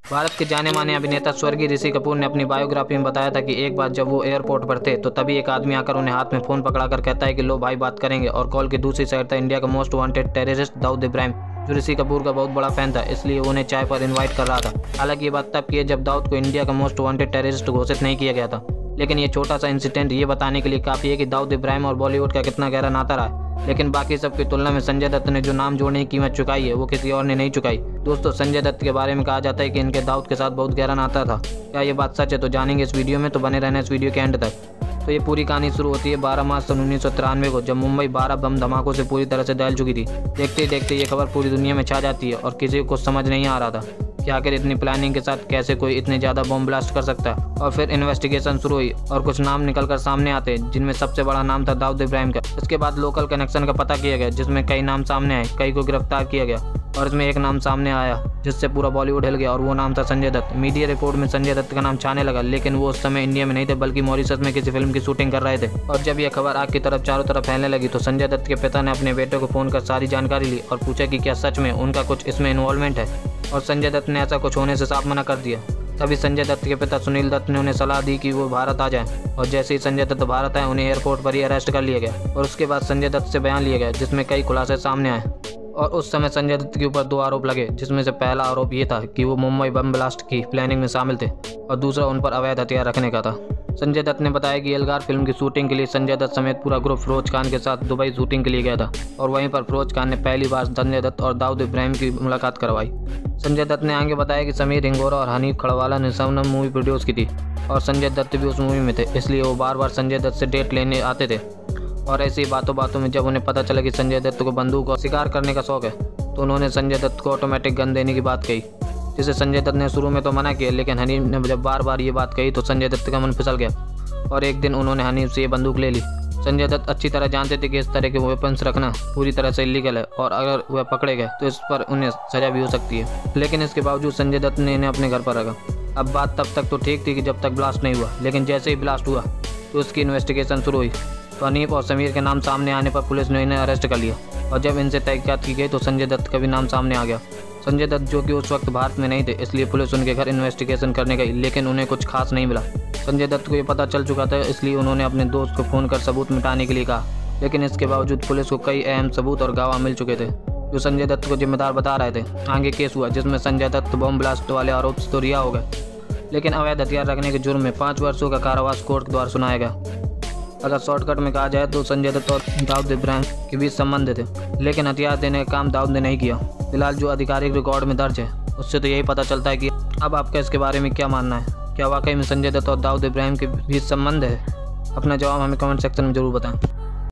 भारत के जाने माने अभिनेता स्वर्गीय ऋषि कपूर ने अपनी बायोग्राफी में बताया था कि एक बार जब वो एयरपोर्ट पर थे तो तभी एक आदमी आकर उन्हें हाथ में फ़ोन पकड़ाकर कहता है कि लो भाई बात करेंगे, और कॉल की दूसरी साइड था इंडिया का most wanted terrorist Dawood Ibrahim, जो ऋषि कपूर का बहुत बड़ा फैन था, इसलिए वो उन्हें चाय पर इन्वाइट कर रहा था। हालांकि ये बात तब की है जब दाऊद को इंडिया का मोस्ट वांटेड टेररिस्ट घोषित नहीं किया गया था, लेकिन ये छोटा सा इंसिडेंट ये बताने के लिए काफ़ी है कि दाऊद इब्राहिम और बॉलीवुड का कितना गहरा नाता रहा है। लेकिन बाकी सब की तुलना में संजय दत्त ने जो नाम जोड़ने की कीमत चुकाई है वो किसी और ने नहीं चुकाई। दोस्तों, संजय दत्त के बारे में कहा जाता है कि इनके दाऊद के साथ बहुत गहरा नाता था। क्या ये बात सच है तो जानेंगे इस वीडियो में, तो बने रहना इस वीडियो के एंड तक। तो ये पूरी कहानी शुरू होती है 12 मार्च सन 1993 को, जब मुंबई 12 बम धमाकों से पूरी तरह से दहल चुकी थी। देखते ही देखते ये खबर पूरी दुनिया में छा जाती है और किसी को समझ नहीं आ रहा था कि आखिर इतनी प्लानिंग के साथ कैसे कोई इतने ज़्यादा बम ब्लास्ट कर सकता है। और फिर इन्वेस्टिगेशन शुरू हुई और कुछ नाम निकलकर सामने आते, जिनमें सबसे बड़ा नाम था दाऊद इब्राहिम का। इसके बाद लोकल कनेक्शन का पता किया गया, जिसमें कई नाम सामने आए, कई को गिरफ्तार किया गया, और इसमें एक नाम सामने आया जिससे पूरा बॉलीवुड हिल गया, और वो नाम था संजय दत्त। मीडिया रिपोर्ट में संजय दत्त का नाम छाने लगा, लेकिन वो उस समय इंडिया में नहीं थे बल्कि मॉरिशस में किसी फिल्म की शूटिंग कर रहे थे। और जब यह खबर आग की तरफ चारों तरफ फैलने लगी तो संजय दत्त के पिता ने अपने बेटे को फ़ोन कर सारी जानकारी ली और पूछा कि क्या सच में उनका कुछ इसमें इन्वॉल्वमेंट है, और संजय दत्त ने ऐसा कुछ होने से साफ मना कर दिया। तभी संजय दत्त के पिता सुनील दत्त ने उन्हें सलाह दी कि वो भारत आ जाएं, और जैसे ही संजय दत्त भारत आए उन्हें एयरपोर्ट पर ही अरेस्ट कर लिया गया, और उसके बाद संजय दत्त से बयान लिया गया जिसमें कई खुलासे सामने आए। और उस समय संजय दत्त के ऊपर 2 आरोप लगे, जिसमें से पहला आरोप ये था कि वो मुंबई बम ब्लास्ट की प्लानिंग में शामिल थे, और दूसरा उन पर अवैध हथियार रखने का था। संजय दत्त ने बताया कि एल्गार फिल्म की शूटिंग के लिए संजय दत्त समेत पूरा ग्रुप फिरोज खान के साथ दुबई शूटिंग के लिए गया था, और वहीं पर फिरोज खान ने पहली बार संजय दत्त और दाऊद इब्राहिम की मुलाकात करवाई। संजय दत्त ने आगे बताया कि समीर हिंगोरा और हनीफ खड़वाला ने शबनम मूवी प्रोड्यूस की थी, और संजय दत्त भी उस मूवी में थे, इसलिए वो बार बार संजय दत्त से डेट लेने आते थे। और ऐसी बातों बातों में जब उन्हें पता चला कि संजय दत्त को बंदूक और शिकार करने का शौक है, तो उन्होंने संजय दत्त को ऑटोमेटिक गन देने की बात कही, जिसे संजय दत्त ने शुरू में तो मना किया, लेकिन हनीफ ने जब बार बार ये बात कही तो संजय दत्त का मन फिसल गया, और एक दिन उन्होंने हनीफ से ये बंदूक ले ली। संजय दत्त अच्छी तरह जानते थे कि इस तरह के वेपन्स रखना पूरी तरह से इलीगल है, और अगर वह पकड़े गए तो इस पर उन्हें सजा भी हो सकती है, लेकिन इसके बावजूद संजय दत्त ने इन्हें अपने घर पर रखा। अब बात तब तक तो ठीक थी कि जब तक ब्लास्ट नहीं हुआ, लेकिन जैसे ही ब्लास्ट हुआ तो उसकी इन्वेस्टिगेशन शुरू हुई, तो हनीफ और समीर के नाम सामने आने पर पुलिस ने इन्हें अरेस्ट कर लिया, और जब इनसे तहकीकात की गई तो संजय दत्त का भी नाम सामने आ गया। संजय दत्त जो कि उस वक्त भारत में नहीं थे, इसलिए पुलिस उनके घर इन्वेस्टिगेशन करने गई, लेकिन उन्हें कुछ खास नहीं मिला। संजय दत्त को ये पता चल चुका था, इसलिए उन्होंने अपने दोस्त को फ़ोन कर सबूत मिटाने के लिए कहा, लेकिन इसके बावजूद पुलिस को कई अहम सबूत और गवाह मिल चुके थे जो संजय दत्त को जिम्मेदार बता रहे थे। आगे केस हुआ जिसमें संजय दत्त बम ब्लास्ट वाले आरोप से तो रिहा हो गए, लेकिन अवैध हथियार रखने के जुर्म में 5 वर्षों का कारावास कोर्ट द्वारा सुनाया गया। अगर शॉर्टकट में कहा जाए तो संजय दत्त और दाऊद इब्राहिम के बीच संबंध थे, लेकिन हथियार देने का काम दाऊद ने नहीं किया। फिलहाल जो आधिकारिक रिकॉर्ड में दर्ज है उससे तो यही पता चलता है कि अब आपका इसके बारे में क्या मानना है, क्या वाकई में संजय दत्त और दाऊद इब्राहिम के बीच संबंध है? अपना जवाब हमें कमेंट सेक्शन में जरूर बताएं।